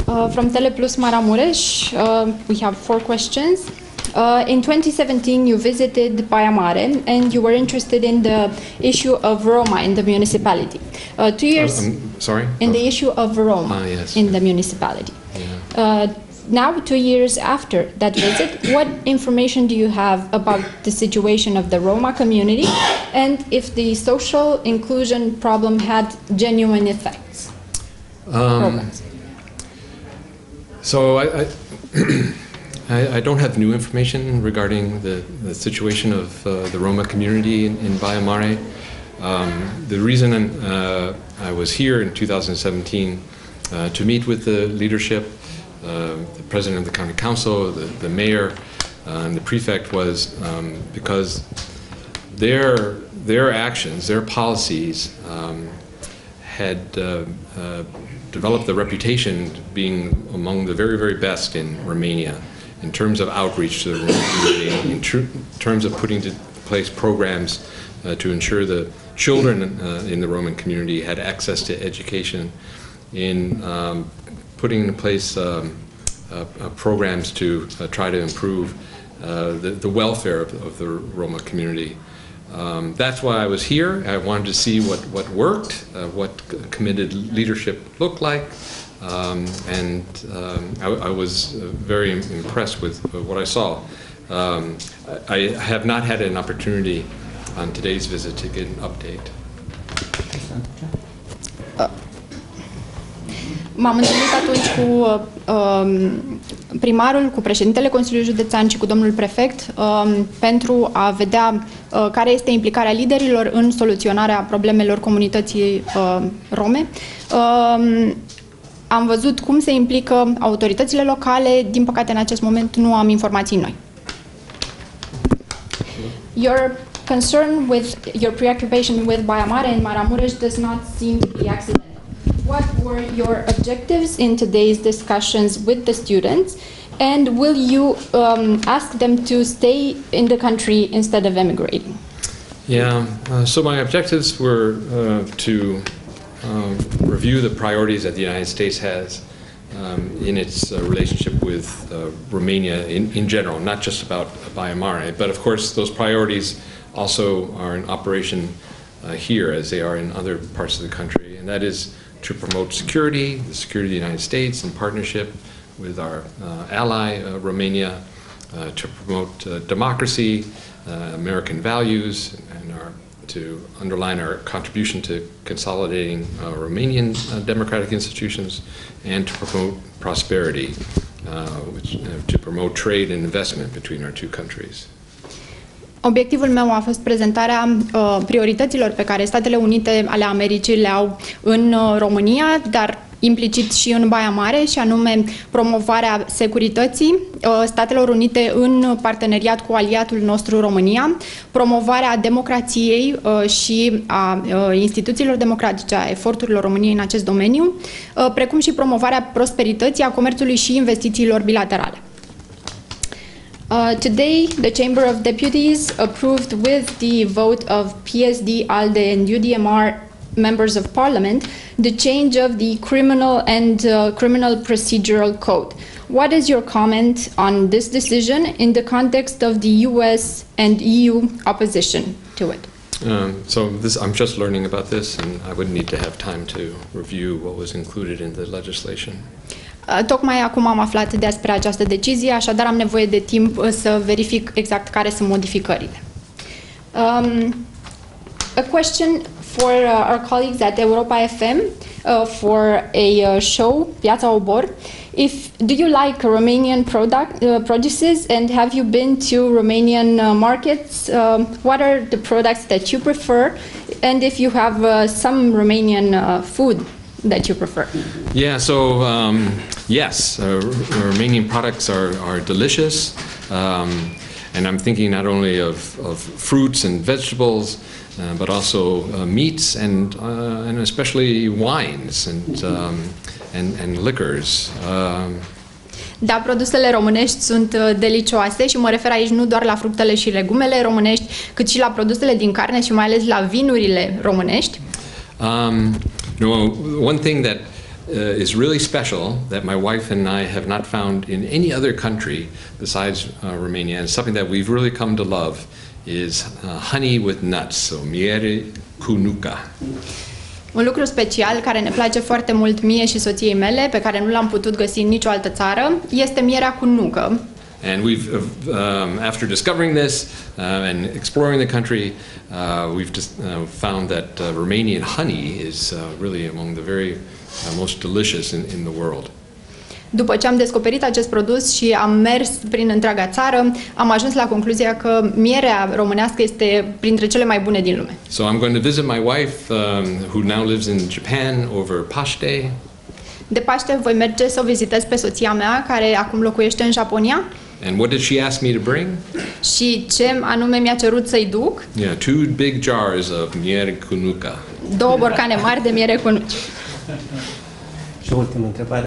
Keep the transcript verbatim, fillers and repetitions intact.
Uh, from Teleplus Maramureș, uh, we have four questions. Uh, in twenty seventeen, you visited Baia Mare and you were interested in the issue of Roma in the municipality. Uh, two years. Uh, um, sorry? In oh. the issue of Roma ah, yes. in the municipality. Yeah. Uh, now, two years after that visit, what information do you have about the situation of the Roma community and if the social inclusion problem had genuine effects? Um, so I, I, I, I don't have new information regarding the, the situation of uh, the Roma community in, in Baia Mare. Um, the reason uh, I was here in two thousand seventeen uh, to meet with the leadership, uh, the president of the county council, the, the mayor, uh, and the prefect was um, because their, their actions, their policies um, had uh, uh, developed the reputation being among the very, very best in Romania in terms of outreach to the Roma community, in tr terms of putting into place programs uh, to ensure the children uh, in the Roman community had access to education, in um, putting in place um, uh, uh, programs to uh, try to improve uh, the, the welfare of, of the Roma community. Um, that's why I was here. I wanted to see what, what worked, uh, what committed leadership looked like, um, and um, I, I was very impressed with what I saw. Um, I have not had an opportunity on today's visit to get an update. Uh. M-am întâlnit atunci cu uh, primarul, cu președintele Consiliului Județean și cu domnul prefect uh, pentru a vedea uh, care este implicarea liderilor în soluționarea problemelor comunității uh, rome. Uh, am văzut cum se implică autoritățile locale, din păcate în acest moment nu am informații noi. Your concern with your preoccupation with Baia Mare and Maramureș does not seem to be accidental. What were your objectives in today's discussions with the students, and will you um, ask them to stay in the country instead of emigrating? Yeah, uh, so my objectives were uh, to um, review the priorities that the United States has um, in its uh, relationship with uh, Romania in, in general, not just about Baia Mare, but of course those priorities also are in operation uh, here as they are in other parts of the country, and that is to promote security, the security of the United States in partnership with our uh, ally, uh, Romania, uh, to promote uh, democracy, uh, American values, and our, to underline our contribution to consolidating uh, Romanian uh, democratic institutions, and to promote prosperity, uh, which, uh, to promote trade and investment between our two countries. Obiectivul meu a fost prezentarea uh, priorităților pe care Statele Unite ale Americii le au în uh, România, dar implicit și în Baia Mare, și anume promovarea securității uh, Statelor Unite în parteneriat cu aliatul nostru România, promovarea democrației uh, și a uh, instituțiilor democratice, a eforturilor României în acest domeniu, uh, precum și promovarea prosperității, a comerțului și investițiilor bilaterale. Uh, today, the Chamber of Deputies approved with the vote of P S D, ALDE and U D M R members of Parliament the change of the Criminal and uh, Criminal Procedural Code. What is your comment on this decision in the context of the U S and E U opposition to it? Um, so this, I'm just learning about this, and I would need to have time to review what was included in the legislation. Tocmai acum am aflat despre această decizie, așadar am nevoie de timp să verific exact care sunt modificările. Um, a question for uh, our colleagues at Europa F M uh, for a uh, show, Piața Obor. If, do you like Romanian product, uh, produces, and have you been to Romanian uh, markets? Uh, what are the products that you prefer, and if you have uh, some Romanian uh, food that you prefer? Yeah, so um, yes, uh, Romanian products are, are delicious, um, and I'm thinking not only of, of fruits and vegetables, uh, but also uh, meats and, uh, and especially wines and, um, and, and liquors. Um, Da, produsele românești sunt uh, delicioase și mă refer aici nu doar la fructele și legumele românești, cât și la produsele din carne și mai ales la vinurile românești. Um, you know, one thing that uh, is really special that my wife and I have not found in any other country besides uh, Romania, and something that we've really come to love is uh, honey with nuts, so miere cu nuca. Un lucru special care ne place foarte mult mie și soției mele, pe care nu l-am putut găsi în nicio altă țară, este mierea cu nucă. And we've, um, after discovering this uh, and exploring the country, uh, we've just uh, found that uh, Romanian honey is uh, really among the very uh, most delicious in, in the world. După ce am descoperit acest produs și am mers prin întreaga țară, am ajuns la concluzia că mierea românească este printre cele mai bune din lume. So I'm going to visit my wife, um, who now lives in Japan, over Paște. De Paște voi merge să o vizitez pe soția mea, care acum locuiește în Japonia. And what did she ask me to bring? Și ce anume mi-a cerut să-i duc? Yeah, two big jars of miere cu nuca. Două borcane mari de miere cu nuci. Și ultima întrebare.